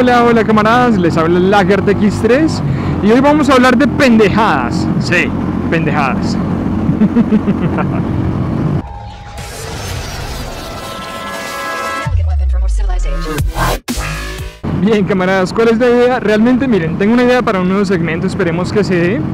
Hola, hola camaradas, les habla Lagert X3 y hoy vamos a hablar de pendejadas. Sí, pendejadas. Bien camaradas, ¿cuál es la idea? Realmente miren, tengo una idea para un nuevo segmento, esperemos que se dé.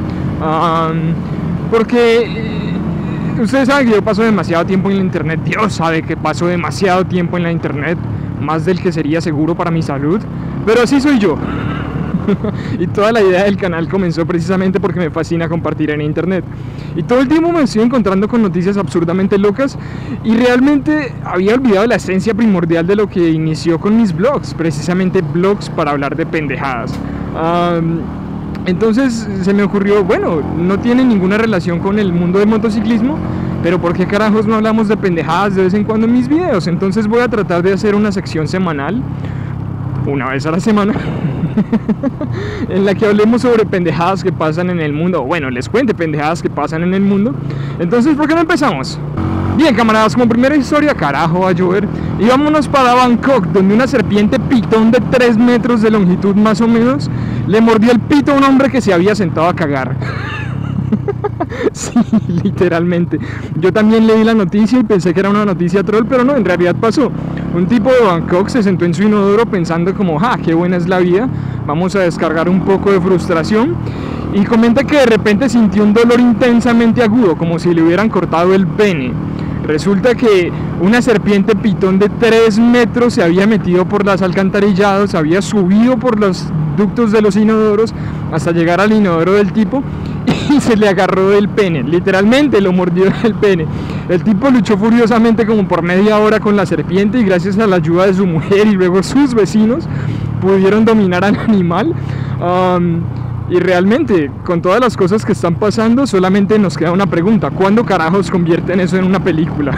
Porque ustedes saben que yo paso demasiado tiempo en la internet. Dios sabe que paso demasiado tiempo en la internet, más del que sería seguro para mi salud, pero así soy yo. Y toda la idea del canal comenzó precisamente porque me fascina compartir en internet. Y todo el tiempo me estoy encontrando con noticias absurdamente locas y realmente había olvidado la esencia primordial de lo que inició con mis blogs, precisamente blogs para hablar de pendejadas. Entonces se me ocurrió, bueno, no tiene ninguna relación con el mundo del motociclismo, pero ¿por qué carajos no hablamos de pendejadas de vez en cuando en mis videos? Entonces voy a tratar de hacer una sección semanal, una vez a la semana, en la que hablemos sobre pendejadas que pasan en el mundo. Bueno, les cuente pendejadas que pasan en el mundo. Entonces, ¿por qué no empezamos? Bien, camaradas, como primera historia, carajo, va a llover. Y vámonos para Bangkok, donde una serpiente pitón de 3 metros de longitud más o menos le mordió el pito a un hombre que se había sentado a cagar. Sí, literalmente. Yo también leí la noticia y pensé que era una noticia troll, pero no, en realidad pasó. Un tipo de Bangkok se sentó en su inodoro pensando como, ¡ja, qué buena es la vida! Vamos a descargar un poco de frustración. Y comenta que de repente sintió un dolor intensamente agudo, como si le hubieran cortado el pene. Resulta que una serpiente pitón de 3 metros se había metido por las alcantarillados, había subido por los ductos de los inodoros hasta llegar al inodoro del tipo y se le agarró del pene, literalmente lo mordió del pene. El tipo luchó furiosamente como por media hora con la serpiente y gracias a la ayuda de su mujer y luego sus vecinos pudieron dominar al animal. Y realmente, con todas las cosas que están pasando, solamente nos queda una pregunta: ¿cuándo carajos convierten eso en una película?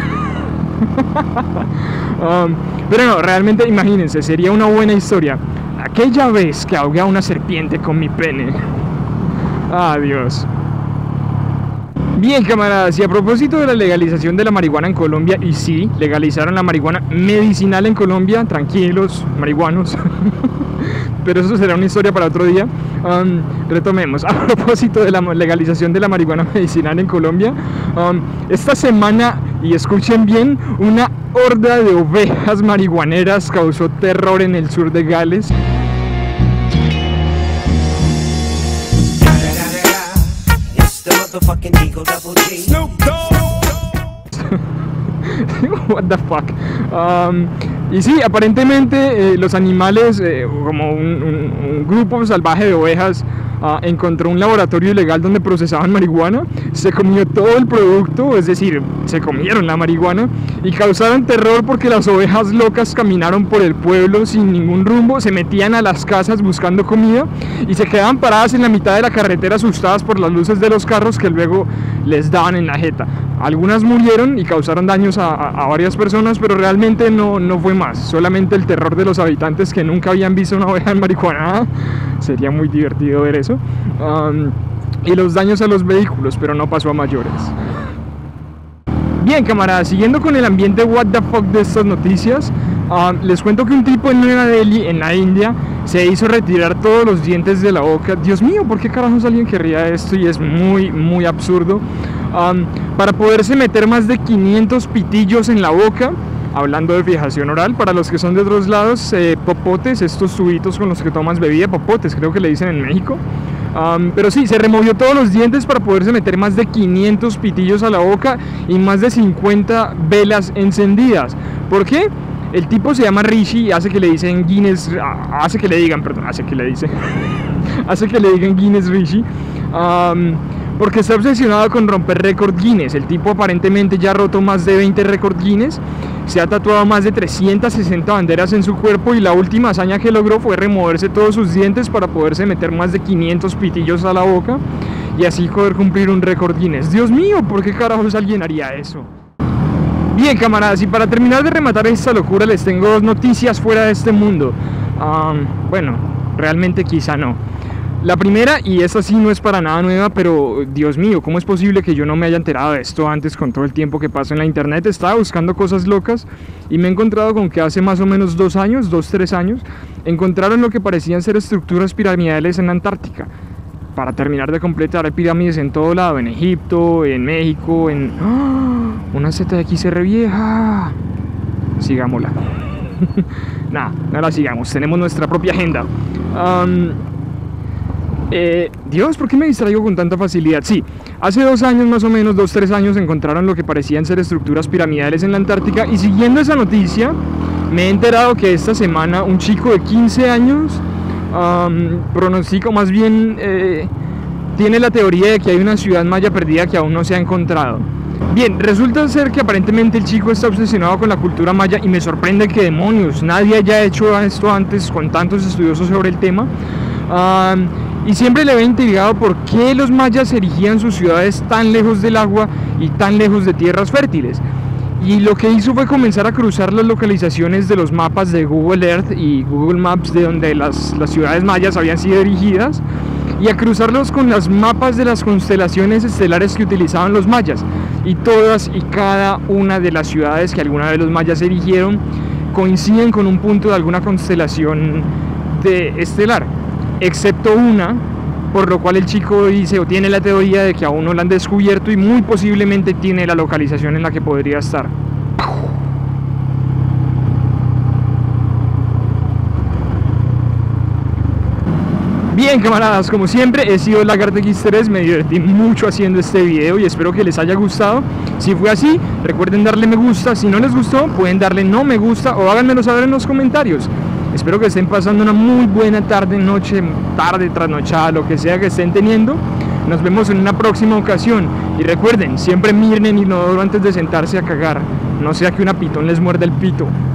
Pero no, realmente imagínense, sería una buena historia. Aquella vez que ahogué a una serpiente con mi pene. Adiós. Bien camaradas, y a propósito de la legalización de la marihuana en Colombia, y sí, legalizaron la marihuana medicinal en Colombia, tranquilos, marihuanos. Pero eso será una historia para otro día. Retomemos. A propósito de la legalización de la marihuana medicinal en Colombia, esta semana, y escuchen bien, una horda de ovejas marihuaneras causó terror en el sur de Gales. What the fuck. Y sí, aparentemente los animales, como un grupo salvaje de ovejas, encontró un laboratorio ilegal donde procesaban marihuana, se comió todo el producto, es decir, se comieron la marihuana y causaron terror porque las ovejas locas caminaron por el pueblo sin ningún rumbo, se metían a las casas buscando comida y se quedaban paradas en la mitad de la carretera asustadas por las luces de los carros que luego les daban en la jeta. Algunas murieron y causaron daños a varias personas, pero realmente no fue más, solamente el terror de los habitantes que nunca habían visto una oveja marihuana. Sería muy divertido ver eso. Y los daños a los vehículos, pero no pasó a mayores. Bien camaradas, siguiendo con el ambiente what the fuck de estas noticias, les cuento que un tipo en Nueva Delhi, en la India, se hizo retirar todos los dientes de la boca. Dios mío, ¿por qué carajos alguien querría esto? Y es muy absurdo. Para poderse meter más de 500 pitillos en la boca. Hablando de fijación oral, para los que son de otros lados, popotes, estos tubitos con los que tomas bebida, popotes creo que le dicen en México. Pero sí, se removió todos los dientes para poderse meter más de 500 pitillos a la boca y más de 50 velas encendidas. ¿Por qué? El tipo se llama Rishi y hace que le digan Guinness Rishi. Porque está obsesionado con romper récord Guinness. El tipo aparentemente ya ha roto más de 20 récord Guinness, se ha tatuado más de 360 banderas en su cuerpo y la última hazaña que logró fue removerse todos sus dientes para poderse meter más de 500 pitillos a la boca y así poder cumplir un récord Guinness. Dios mío, ¿por qué carajos alguien haría eso? Bien camaradas, y para terminar de rematar esta locura les tengo 2 noticias fuera de este mundo. Bueno, realmente quizá no. La primera, y esta sí no es para nada nueva, pero Dios mío, ¿cómo es posible que yo no me haya enterado de esto antes con todo el tiempo que paso en la internet? Estaba buscando cosas locas y me he encontrado con que hace más o menos 2 años, 2-3 años, encontraron lo que parecían ser estructuras piramidales en la Antártica. Para terminar de completar, hay pirámides en todo lado, en Egipto, en México, en... ¡Oh! Una ZXR vieja. Sigámosla. Nada, no la sigamos, tenemos nuestra propia agenda. Dios, ¿por qué me distraigo con tanta facilidad? Sí, hace 2 años más o menos, 2-3 años, encontraron lo que parecían ser estructuras piramidales en la Antártica, y siguiendo esa noticia me he enterado que esta semana un chico de 15 años pronostica, más bien tiene la teoría de que hay una ciudad maya perdida que aún no se ha encontrado. Bien, resulta ser que aparentemente el chico está obsesionado con la cultura maya y me sorprende que demonios, nadie haya hecho esto antes con tantos estudiosos sobre el tema. Y siempre le había intrigado por qué los mayas erigían sus ciudades tan lejos del agua y tan lejos de tierras fértiles. Y lo que hizo fue comenzar a cruzar las localizaciones de los mapas de Google Earth y Google Maps de donde las ciudades mayas habían sido erigidas, y a cruzarlos con los mapas de las constelaciones estelares que utilizaban los mayas. Y todas y cada una de las ciudades que alguna vez los mayas erigieron coinciden con un punto de alguna constelación estelar, excepto una, por lo cual el chico dice o tiene la teoría de que aún no la han descubierto y muy posiblemente tiene la localización en la que podría estar. Bien, camaradas, como siempre he sido LagarteX3, me divertí mucho haciendo este video y espero que les haya gustado. Si fue así, recuerden darle me gusta. Si no les gustó, pueden darle no me gusta o háganmelo saber en los comentarios. Espero que estén pasando una muy buena tarde, noche, tarde, trasnochada, lo que sea que estén teniendo. Nos vemos en una próxima ocasión. Y recuerden, siempre miren el inodoro antes de sentarse a cagar. No sea que una pitón les muerda el pito.